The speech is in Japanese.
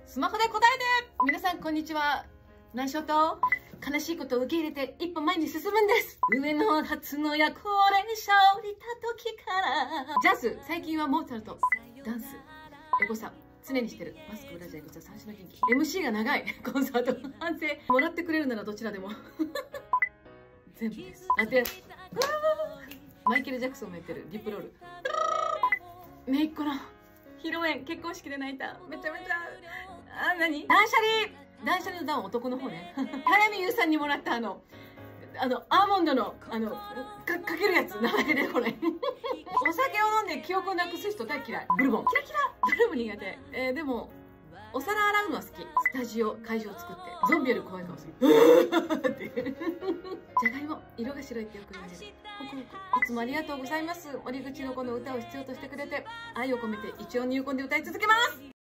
スマホで答えて。皆さんこんにちは。内緒と悲しいことを受け入れて一歩前に進むんです。上野発の夜行列車を降りた時から。ジャズ、最近はモーツァルト、ダンス、エゴサ、常にしてる。マスク、ブラジャー、グッズ、三種の元気。MC が長い。コンサート、反省。もらってくれるならどちらでも。全部です。あて、マイケル・ジャクソンもやってる。ディプロール。めいっ子の披露宴、結婚式で泣いた。めちゃめちゃ、何？断捨離！断捨離の段は男の方ね。早見優さんにもらったアーモンドの、かけるやつ、名前でこれ。お酒を飲んで記憶をなくす人大嫌い。ブルボン。キラキラ！どれも苦手。でも、お皿洗うのは好き。スタジオ、会場を作って。ゾンビより怖い顔する。じゃがいも、色が白いってよく言われる。いつもありがとうございます。森口の子の歌を必要としてくれて、愛を込めて一音入魂で歌い続けます。